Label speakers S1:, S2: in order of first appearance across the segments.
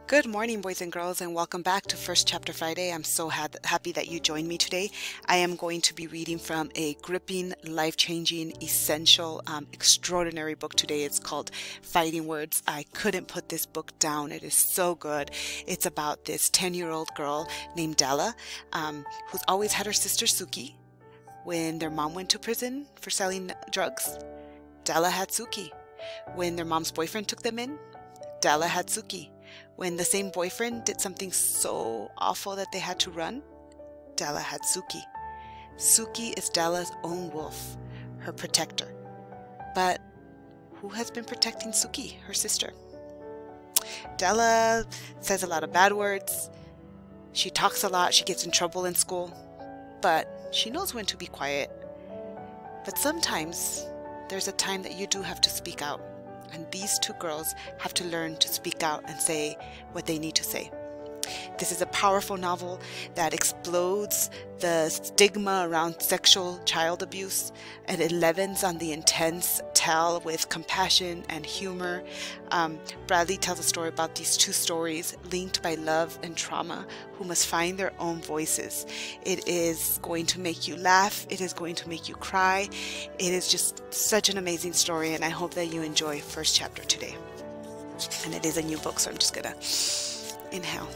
S1: Good morning, boys and girls, and welcome back to First Chapter Friday. I'm so happy that you joined me today. I am going to be reading from a gripping, life-changing, essential, extraordinary book today. It's called Fighting Words. I couldn't put this book down. It is so good. It's about this 10-year-old girl named Della, who's always had her sister Suki. When their mom went to prison for selling drugs, Della had Suki. When their mom's boyfriend took them in, Della had Suki. When the same boyfriend did something so awful that they had to run, Della had Suki. Suki is Della's own wolf, her protector. But who has been protecting Suki, her sister? Della says a lot of bad words. She talks a lot. She gets in trouble in school. But she knows when to be quiet. But sometimes there's a time that you do have to speak out. And these two girls have to learn to speak out and say what they need to say. This is a powerful novel that explodes the stigma around sexual child abuse, and it levens on the intense tale with compassion and humor. Bradley tells a story about these two stories linked by love and trauma who must find their own voices. It is going to make you laugh. It is going to make you cry. It is just such an amazing story, and I hope that you enjoy first chapter today. And it is a new book, so I'm just gonna inhale.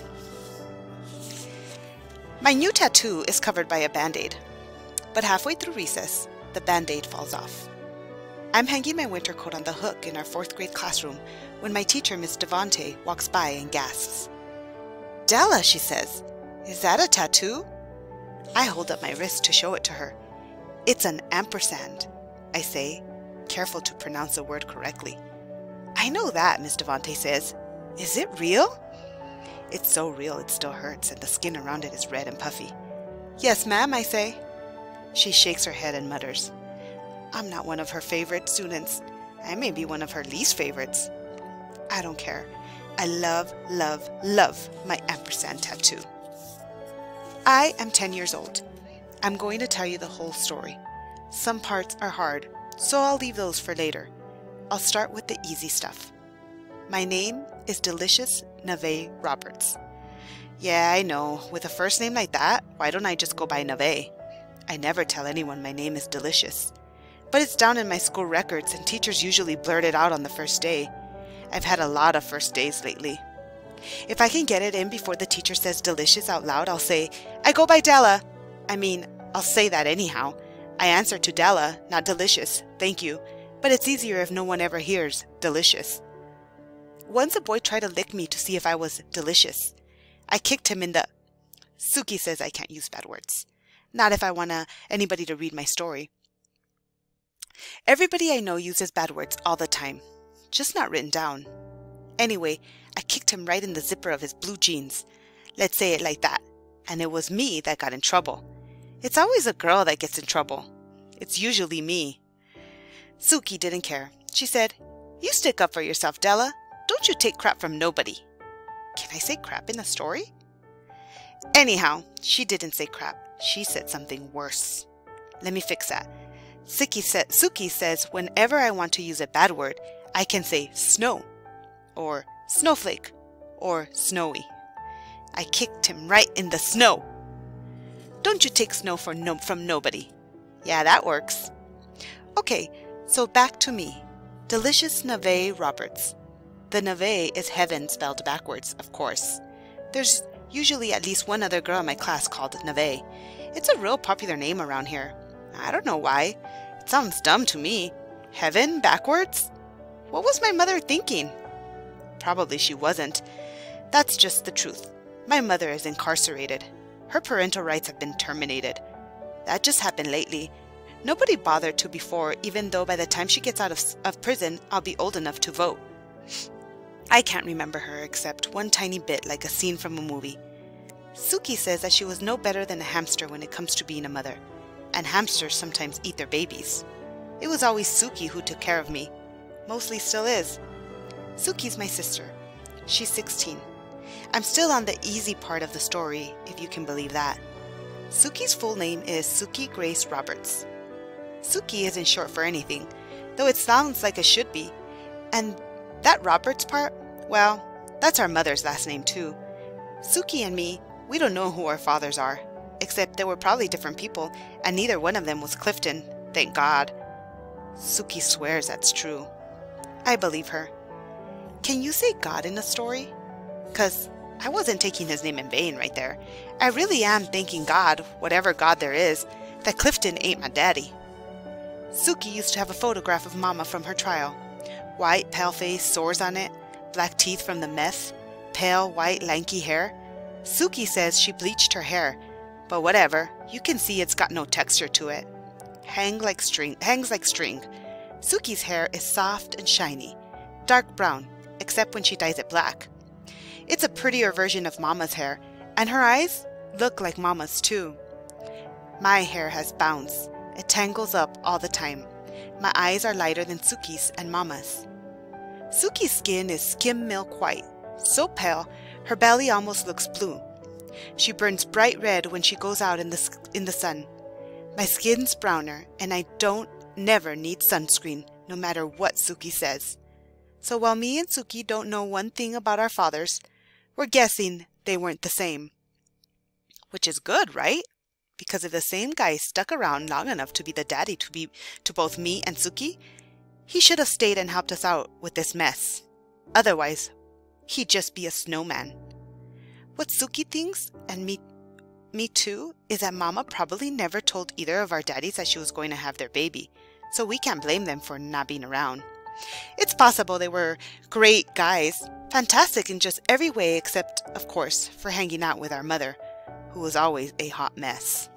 S1: My new tattoo is covered by a band-aid, but halfway through recess, the band-aid falls off. I'm hanging my winter coat on the hook in our 4th grade classroom when my teacher, Miss Devante, walks by and gasps. "Della," she says, "is that a tattoo?" I hold up my wrist to show it to her. "It's an ampersand," I say, careful to pronounce the word correctly. "I know that," Miss Devante says. "Is it real?" It's so real it still hurts, and the skin around it is red and puffy. "Yes, ma'am," I say. She shakes her head and mutters, "I'm not one of her favorite students. I may be one of her least favorites." I don't care. I love, love, love my ampersand tattoo. I am 10 years old. I'm going to tell you the whole story. Some parts are hard, so I'll leave those for later. I'll start with the easy stuff. My name is Delicious Nave Roberts. Yeah, I know. With a first name like that, why don't I just go by Nave? I never tell anyone my name is Delicious. But it's down in my school records, and teachers usually blurt it out on the first day. I've had a lot of first days lately. If I can get it in before the teacher says Delicious out loud, I'll say, "I go by Della." I'll say that anyhow. I answer to Della, not Delicious, thank you. But it's easier if no one ever hears Delicious. Once a boy tried to lick me to see if I was delicious. I kicked him in the... Suki says I can't use bad words. Not if I want anybody to read my story. Everybody I know uses bad words all the time, just not written down. Anyway, I kicked him right in the zipper of his blue jeans. Let's say it like that. And it was me that got in trouble. It's always a girl that gets in trouble. It's usually me. Suki didn't care. She said, "You stick up for yourself, Della. Don't you take crap from nobody." Can I say crap in the story? Anyhow, she didn't say crap. She said something worse. Let me fix that. Suki says whenever I want to use a bad word, I can say snow, or snowflake, or snowy. I kicked him right in the snow. "Don't you take snow from nobody." Yeah, that works. Okay, so back to me. Delicious Nave Roberts. The Nave is heaven spelled backwards, of course. There's usually at least one other girl in my class called Nave. It's a real popular name around here. I don't know why. It sounds dumb to me. Heaven backwards? What was my mother thinking? Probably she wasn't. That's just the truth. My mother is incarcerated. Her parental rights have been terminated. That just happened lately. Nobody bothered to before, even though by the time she gets out of prison, I'll be old enough to vote. I can't remember her except one tiny bit like a scene from a movie. Suki says that she was no better than a hamster when it comes to being a mother, and hamsters sometimes eat their babies. It was always Suki who took care of me. Mostly still is. Suki's my sister. She's 16. I'm still on the easy part of the story, if you can believe that. Suki's full name is Suki Grace Roberts. Suki isn't short for anything, though it sounds like it should be. And that Roberts part, well, That's our mother's last name too. Suki and me, we don't know who our fathers are, except they were probably different people, and neither one of them was Clifton, thank God. Suki swears that's true. I believe her. Can you say God in a story? 'Cause I wasn't taking his name in vain right there. I really am thanking God, whatever God there is, that Clifton ain't my daddy. Suki used to have a photograph of Mama from her trial. White, pale face, sores on it, black teeth from the meth, pale, white, lanky hair. Suki says she bleached her hair, but whatever, you can see it's got no texture to it. Hangs like string. Suki's hair is soft and shiny, dark brown, except when she dyes it black. It's a prettier version of Mama's hair, and her eyes look like Mama's too. My hair has bounce. It tangles up all the time. My eyes are lighter than Suki's and Mama's. Suki's skin is skim milk white, so pale her belly almost looks blue. She burns bright red when she goes out in the sun. My skin's browner, and I don't never need sunscreen, no matter what Suki says. So while me and Suki don't know one thing about our fathers, we're guessing they weren't the same. Which is good, right? Because if the same guy stuck around long enough to be the daddy to both me and Suki, he should have stayed and helped us out with this mess. Otherwise, he'd just be a snowman. What Suki thinks, and me too, is that Mama probably never told either of our daddies that she was going to have their baby, so we can't blame them for not being around. It's possible they were great guys, fantastic in just every way except, of course, for hanging out with our mother, who was always a hot mess.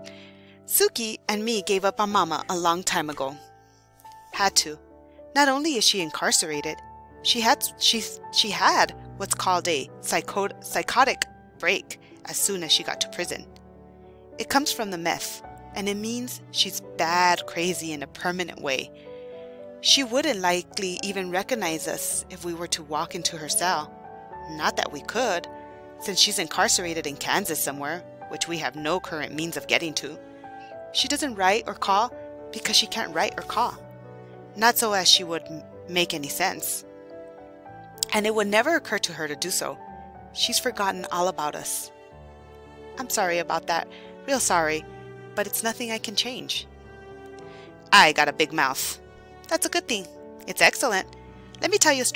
S1: Suki and me gave up on Mama a long time ago. Had to. Not only is she incarcerated, she had what's called a psychotic break as soon as she got to prison. It comes from the meth, and it means she's bad crazy in a permanent way. She wouldn't likely even recognize us if we were to walk into her cell. Not that we could, since she's incarcerated in Kansas somewhere, which we have no current means of getting to. She doesn't write or call because she can't write or call. Not so as she would make any sense. And it would never occur to her to do so. She's forgotten all about us. I'm sorry about that, real sorry, but it's nothing I can change. I got a big mouth. That's a good thing. It's excellent. Let me tell you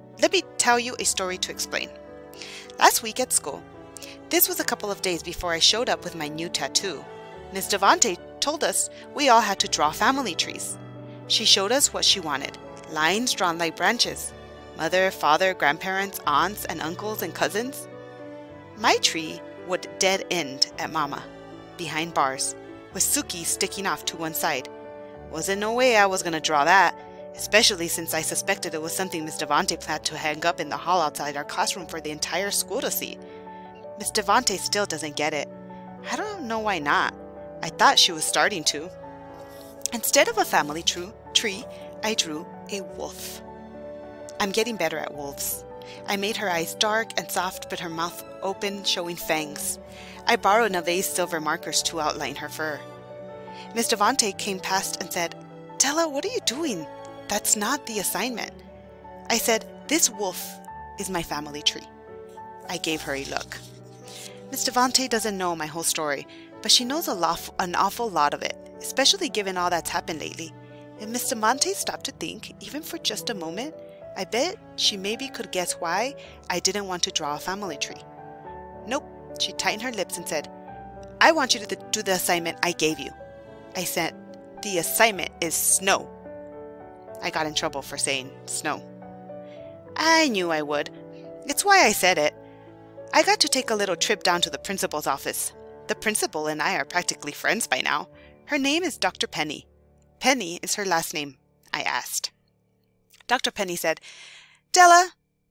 S1: a story to explain. Last week at school, this was a couple of days before I showed up with my new tattoo. Ms. Devante told us we all had to draw family trees. She showed us what she wanted, lines drawn like branches. Mother, father, grandparents, aunts, and uncles and cousins. My tree would dead end at Mama, behind bars, with Suki sticking off to one side. Wasn't no way I was going to draw that, especially since I suspected it was something Miss Devante planned to hang up in the hall outside our classroom for the entire school to see. Miss Devante still doesn't get it. I don't know why not. I thought she was starting to. Instead of a family tree, I drew a wolf. I'm getting better at wolves. I made her eyes dark and soft, but her mouth open, showing fangs. I borrowed Neve's silver markers to outline her fur. Miss Devante came past and said, "Della, what are you doing? That's not the assignment." I said, "This wolf is my family tree." I gave her a look. Miss Devante doesn't know my whole story, but she knows an awful lot of it, especially given all that's happened lately. If Miss Devante stopped to think, even for just a moment, I bet she maybe could guess why I didn't want to draw a family tree. Nope, she tightened her lips and said, "I want you to do the assignment I gave you." I said, "The assignment is snow." I got in trouble for saying snow. I knew I would. It's why I said it. I got to take a little trip down to the principal's office. The principal and I are practically friends by now. Her name is Dr. Penny. Penny is her last name, I asked. Dr. Penny said, "Della,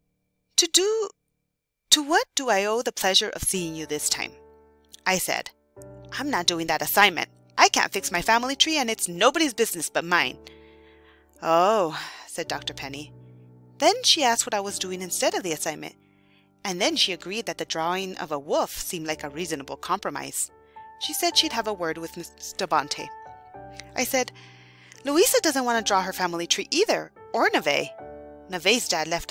S1: to what do I owe the pleasure of seeing you this time?" I said, "I'm not doing that assignment. I can't fix my family tree, and it's nobody's business but mine." "Oh," said Dr. Penny. Then she asked what I was doing instead of the assignment, and then she agreed that the drawing of a wolf seemed like a reasonable compromise. She said she'd have a word with Miss Devante. I said, "Louisa doesn't want to draw her family tree either, or Neve. Neve's dad left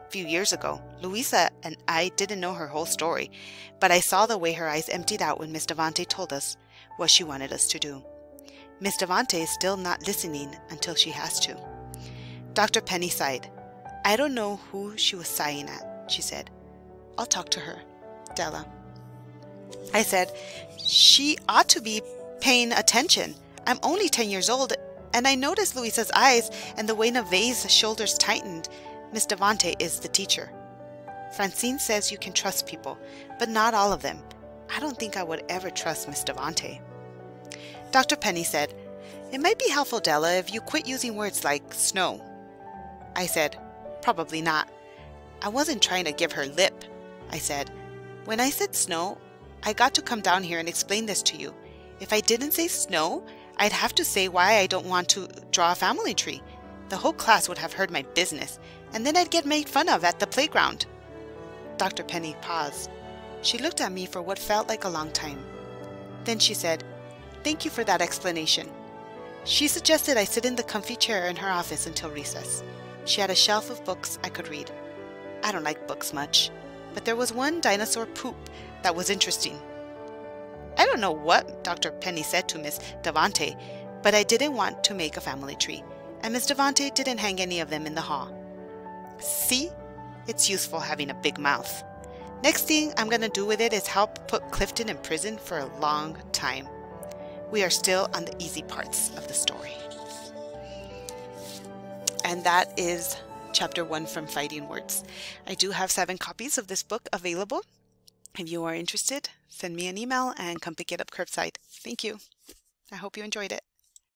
S1: a few years ago. Louisa and I didn't know her whole story, but I saw the way her eyes emptied out when Miss Devante told us what she wanted us to do. Miss Devante is still not listening until she has to. Dr. Penny sighed. I don't know who she was sighing at, she said. I'll talk to her. Della. I said, she ought to be paying attention. I'm only 10 years old, and I noticed Louisa's eyes and the way Neve's shoulders tightened. Miss Devante is the teacher. Francine says you can trust people, but not all of them. I don't think I would ever trust Miss Devante. Dr. Penny said, it might be helpful, Della, if you quit using words like snow. I said, probably not. I wasn't trying to give her lip. I said, when I said snow, I got to come down here and explain this to you. If I didn't say snow, I'd have to say why I don't want to draw a family tree. The whole class would have heard my business, and then I'd get made fun of at the playground. Dr. Penny paused. She looked at me for what felt like a long time. Then she said, thank you for that explanation. She suggested I sit in the comfy chair in her office until recess. She had a shelf of books I could read. I don't like books much, but there was one dinosaur poop that was interesting. I don't know what Dr. Penny said to Miss Devante, but I didn't want to make a family tree, and Miss Devante didn't hang any of them in the hall. See? It's useful having a big mouth. Next thing I'm going to do with it is help put Clifton in prison for a long time. We are still on the easy parts of the story. And that is chapter 1 from Fighting Words. I do have 7 copies of this book available. If you are interested, send me an email and come pick it up curbside. Thank you. I hope you enjoyed it.